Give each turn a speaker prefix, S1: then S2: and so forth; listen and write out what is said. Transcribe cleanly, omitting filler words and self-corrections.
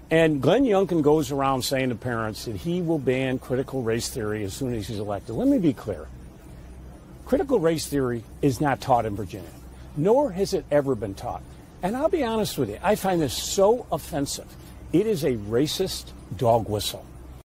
S1: And Glenn Youngkin goes around saying to parents that he will ban critical race theory as soon as he's elected. Let me be clear. Critical race theory is not taught in Virginia, nor has it ever been taught. And I'll be honest with you, I find this so offensive. It is a racist dog whistle.